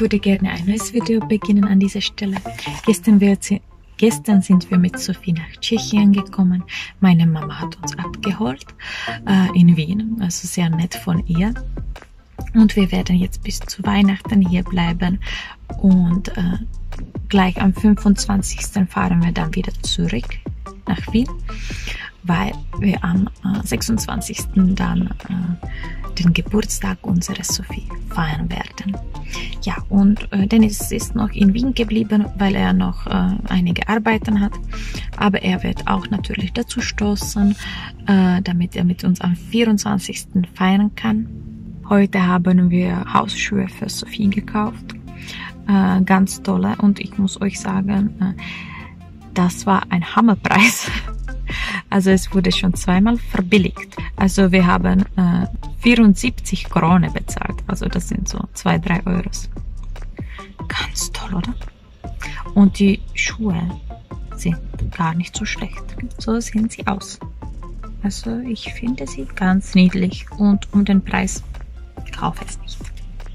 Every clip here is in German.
würde gerne ein neues Video beginnen an dieser Stelle. Gestern sind wir mit Sophie nach Tschechien gekommen. Meine Mama hat uns abgeholt in Wien, also sehr nett von ihr. Und wir werden jetzt bis zu Weihnachten hier bleiben und gleich am 25. fahren wir dann wieder zurück nach Wien, weil wir am 26. dann den Geburtstag unserer Sophie feiern werden. Ja, und Dennis ist noch in Wien geblieben, weil er noch einige Arbeiten hat. Aber er wird auch natürlich dazu stoßen, damit er mit uns am 24. feiern kann. Heute haben wir Hausschuhe für Sophie gekauft. Ganz tolle. Und ich muss euch sagen, das war ein Hammerpreis. Also es wurde schon zweimal verbilligt. Also wir haben 74 Krone bezahlt. Also das sind so 2-3 Euros. Ganz toll, oder? Und die Schuhe sind gar nicht so schlecht. So sehen sie aus. Also ich finde sie ganz niedlich. Und um den Preis kaufe ich es nicht.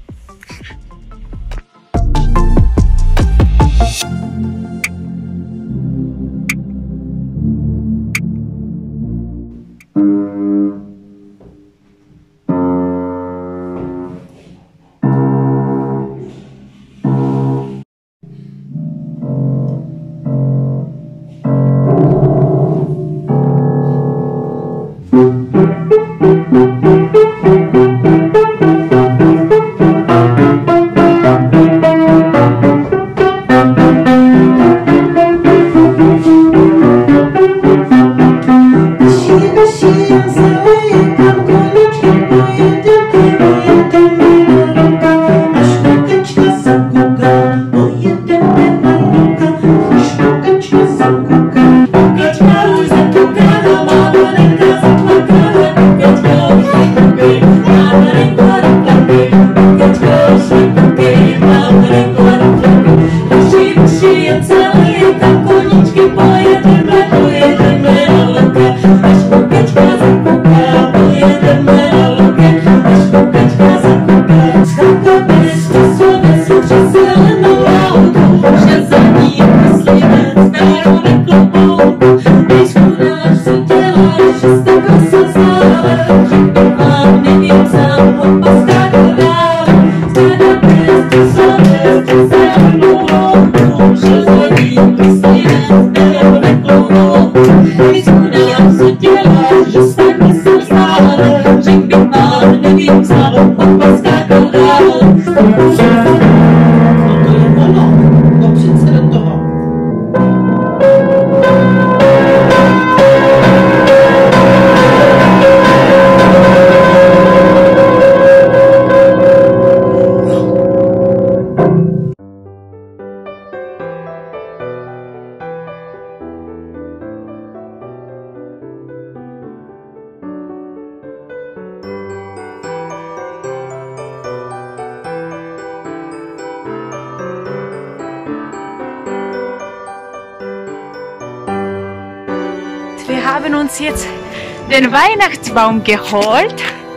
Wir haben uns jetzt den Weihnachtsbaum geholt.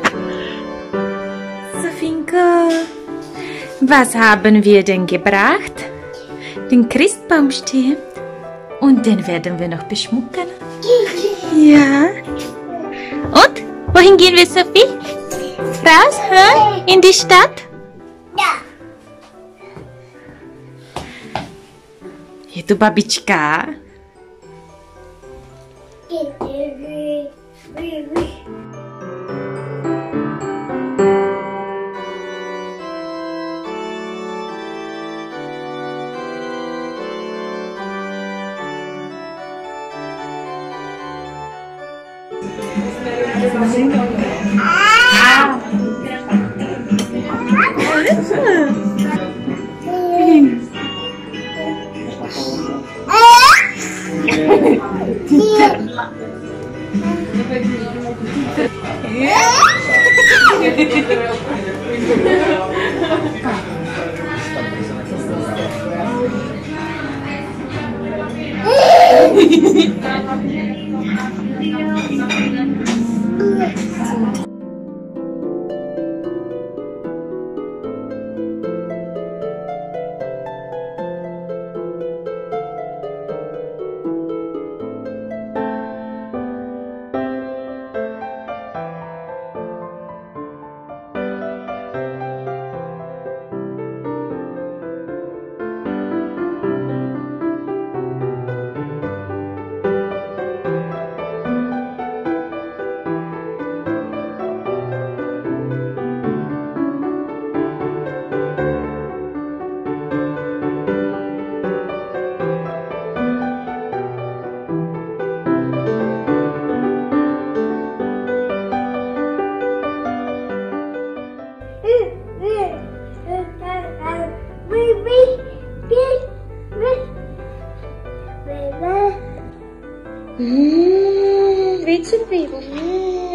Sofinka, was haben wir denn gebracht? Den Christbaum steht. Und den werden wir noch beschmucken. Ja. Und? Wohin gehen wir, Sophie? Raus, hä? In die Stadt? Ja. Je tu babička.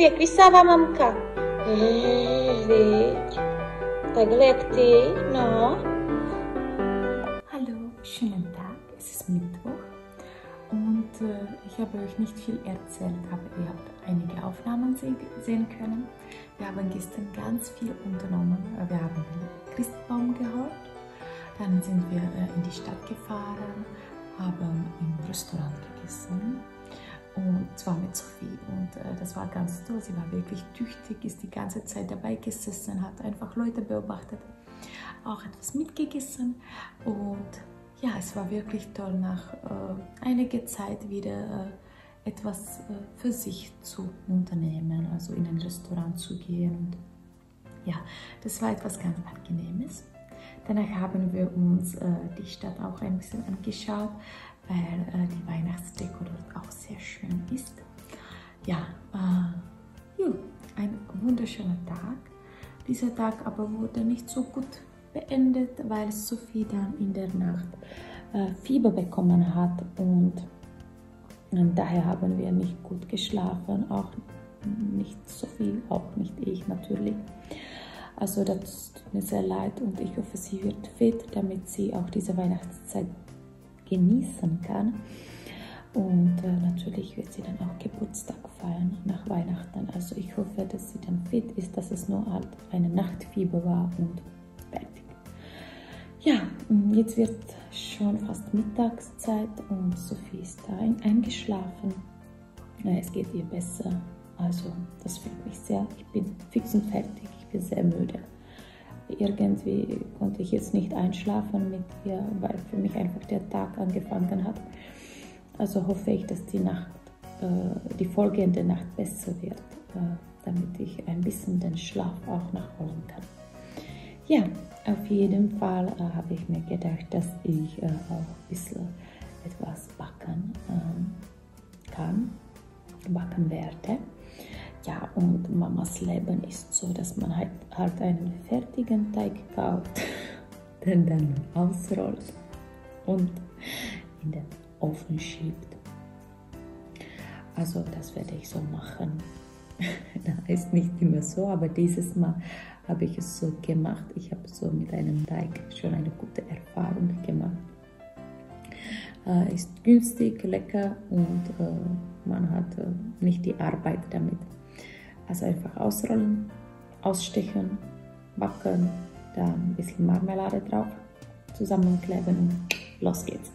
Kisava mamka. Leď. Tak leg ty, no. Hallo, schönen Tag. Es ist Mittwoch und ich habe euch nicht viel erzählt, aber ihr habt einige Aufnahmen sehen können. Wir haben gestern ganz viel unternommen. Wir haben den Christbaum geholt, dann sind wir in die Stadt gefahren, haben im Restaurant gegessen. Und zwar mit Sophie und das war ganz toll, sie war wirklich tüchtig, ist die ganze Zeit dabei gesessen, hat einfach Leute beobachtet, auch etwas mitgegessen und ja, es war wirklich toll, nach einiger Zeit wieder etwas für sich zu unternehmen, also in ein Restaurant zu gehen und ja, das war etwas ganz Angenehmes. Danach haben wir uns die Stadt auch ein bisschen angeschaut, weil die Weihnachtsdeko dort auch sehr schön ist. Ja, ein wunderschöner Tag. Dieser Tag aber wurde nicht so gut beendet, weil Sophie dann in der Nacht Fieber bekommen hat und daher haben wir nicht gut geschlafen, auch nicht Sophie, auch nicht ich natürlich. Also das tut mir sehr leid und ich hoffe, sie wird fit, damit sie auch diese Weihnachtszeit genießen kann. Und natürlich wird sie dann auch Geburtstag feiern nach Weihnachten. Also ich hoffe, dass sie dann fit ist, dass es nur halt eine Nachtfieber war und fertig. Ja, jetzt wird schon fast Mittagszeit und Sophie ist da eingeschlafen. Es geht ihr besser. Also das freut mich sehr. Ich bin fix und fertig. Ich bin sehr müde. Irgendwie konnte ich jetzt nicht einschlafen mit ihr, weil für mich einfach der Tag angefangen hat. Also hoffe ich, dass die folgende Nacht besser wird, damit ich ein bisschen den Schlaf auch nachholen kann. Ja, auf jeden Fall habe ich mir gedacht, dass ich auch ein bisschen etwas backen werde. Ja, und Mamas Leben ist so, dass man halt einen fertigen Teig kauft, den dann ausrollt und in den Ofen schiebt. Also das werde ich so machen. Das ist nicht immer so, aber dieses Mal habe ich es so gemacht. Ich habe so mit einem Teig schon eine gute Erfahrung gemacht. Ist günstig, lecker und man hat nicht die Arbeit damit. Also einfach ausrollen, ausstechen, backen, dann ein bisschen Marmelade drauf, zusammenkleben und los geht's.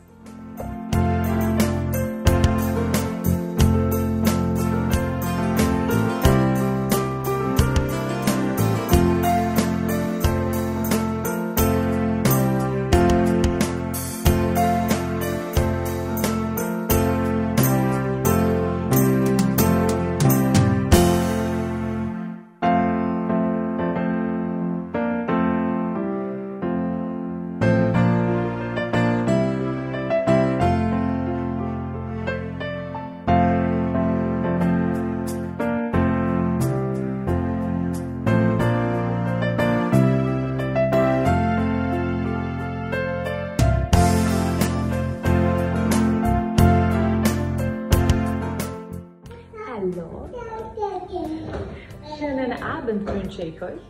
Hallo, schönen Abend wünsche ich euch.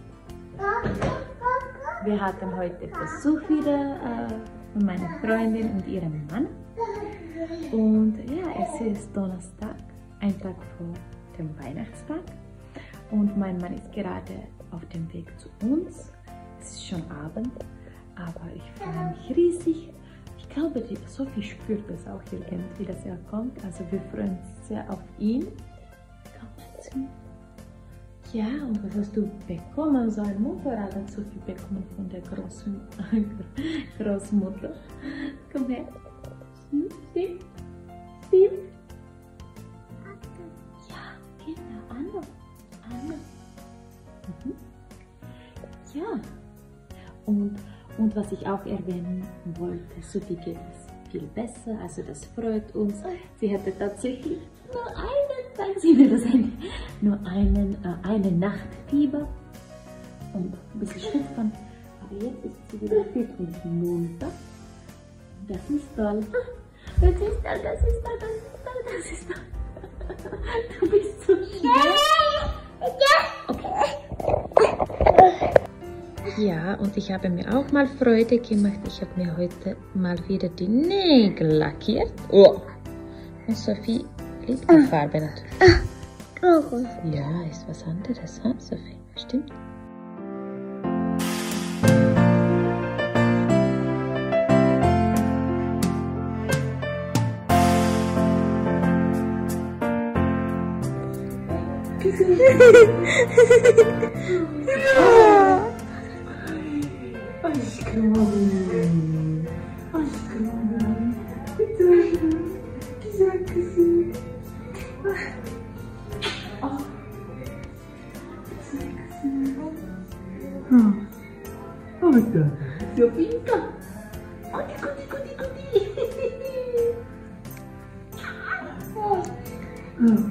Wir hatten heute Besuch wieder von meiner Freundin und ihrem Mann. Und ja, es ist Donnerstag, ein Tag vor dem Weihnachtstag. Und mein Mann ist gerade auf dem Weg zu uns. Es ist schon Abend, aber ich freue mich riesig. Ich glaube, die Sophie spürt das auch irgendwie, dass er kommt. Also wir freuen uns sehr auf ihn. Komm dazu. Ja, und was hast du bekommen? So ein Motorrad hat Sophie bekommen von der Großmutter. Komm her. Sieh. Ja, genau, Anna. Ja. Und was ich auch erwähnen wollte, Sophie geht es viel besser, also das freut uns. Sie hatte tatsächlich nur einen Tag, sie will das nur eine Nacht Fieber und ein bisschen Schnupfen. Aber jetzt ist sie wieder fit und munter. Das ist toll. Das ist toll. Du bist so schnell. Ja, und ich habe mir auch mal Freude gemacht. Ich habe mir heute mal wieder die Nägel lackiert. Oh. Und Sophie liebt die Farbe natürlich. Ja, ist was anderes, ha, Sophie? Stimmt? Aşkım oğlum. Aşkım oğlum. Bir tanem. Güzel kızım. Ah. Güzel kızım. Ha. Orada. Sofita. Hadi hadi hadi hadi.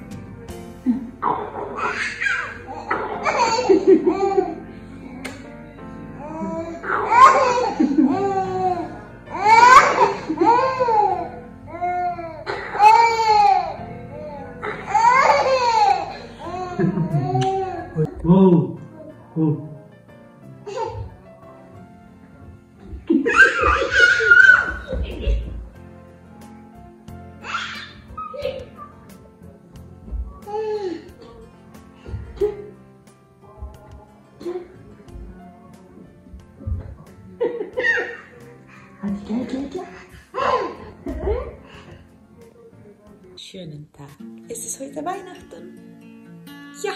Whoa. Whoa. Schönen Tag. Es ist heute Weihnachten. Ja!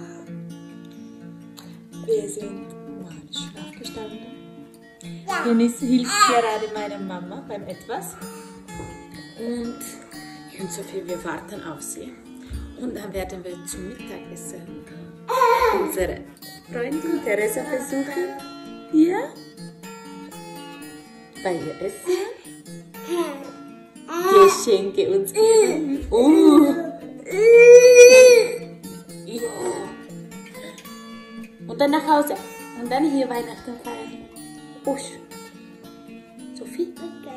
Wir sind mal schlafgestanden. Dennis hilft gerade meiner Mama beim etwas. Und ich und Sophie, wir warten auf sie. Und dann werden wir zum Mittagessen unsere Freundin Teresa besuchen. Ja? Bei ihr essen. Geschenke uns geben. Ja. Und dann nach Hause. Und dann hier Weihnachten feiern. Usch. Sophie?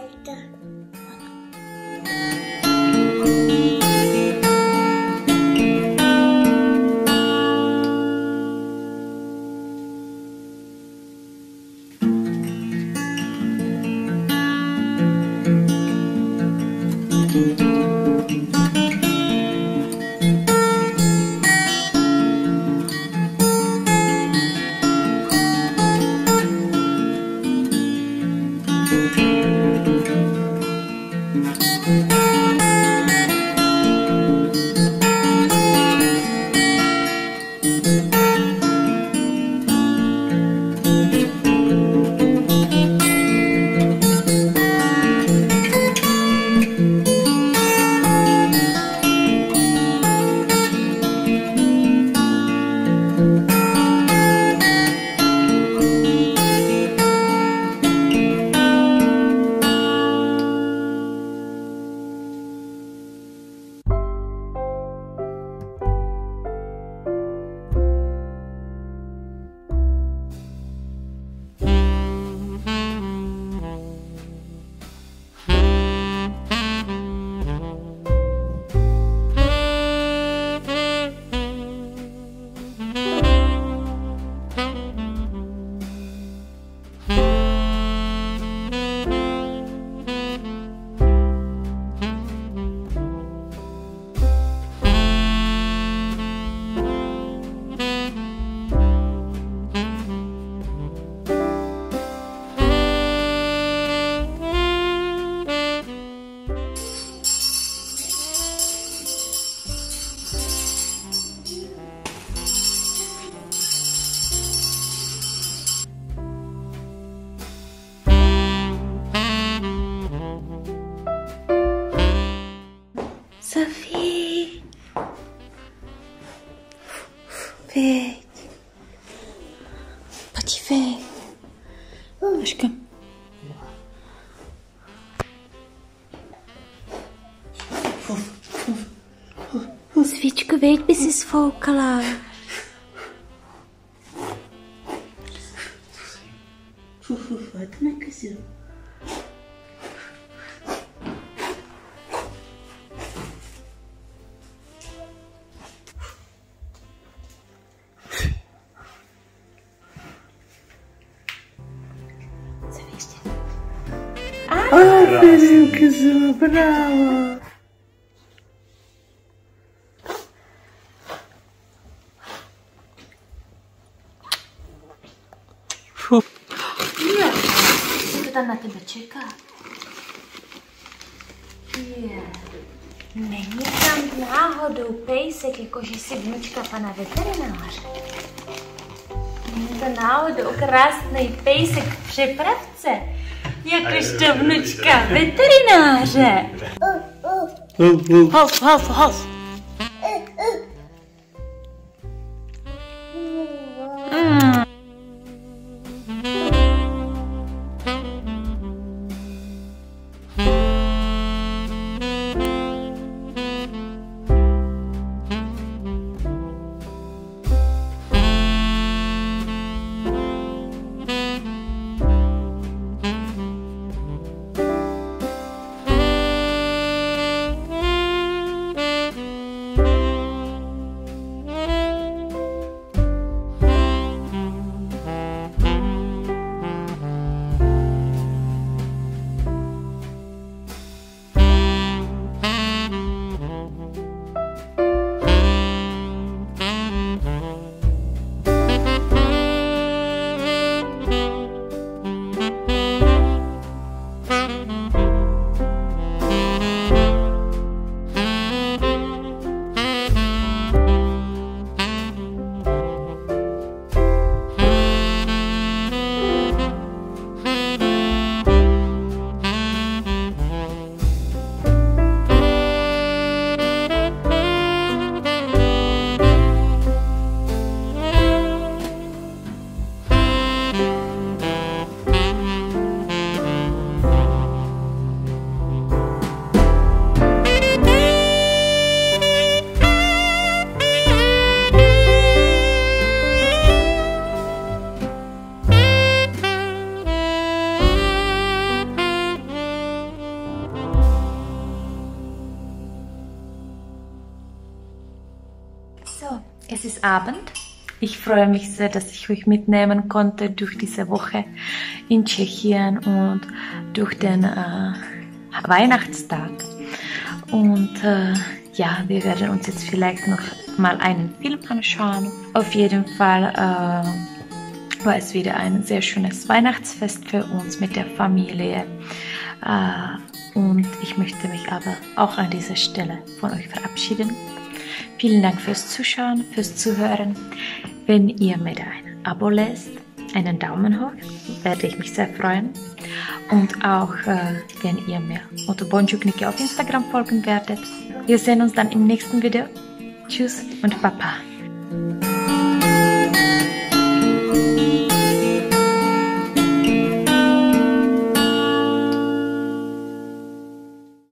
Sophie! Weg! Pode ver. Aşkım. Свічка, ведь би се сфокала. Hadi ne kızım? Super, bravo. Budu tam na tebe čekat. Není tam náhodou pejsek, jakože si vnučka pana veterináře? Není to náhodou krásný pejsek v přepravce, jakožto vnučka veterináře? Hov, hov, hov. So, es ist Abend. Ich freue mich sehr, dass ich euch mitnehmen konnte durch diese Woche in Tschechien und durch den Weihnachtstag. Und ja, wir werden uns jetzt vielleicht noch mal einen Film anschauen. Auf jeden Fall war es wieder ein sehr schönes Weihnachtsfest für uns mit der Familie. Und ich möchte mich aber auch an dieser Stelle von euch verabschieden. Vielen Dank fürs Zuschauen, fürs Zuhören. Wenn ihr mir da ein Abo lässt, einen Daumen hoch, werde ich mich sehr freuen. Und auch wenn ihr mir unter Bonjour-Niki auf Instagram folgen werdet. Wir sehen uns dann im nächsten Video. Tschüss und Baba.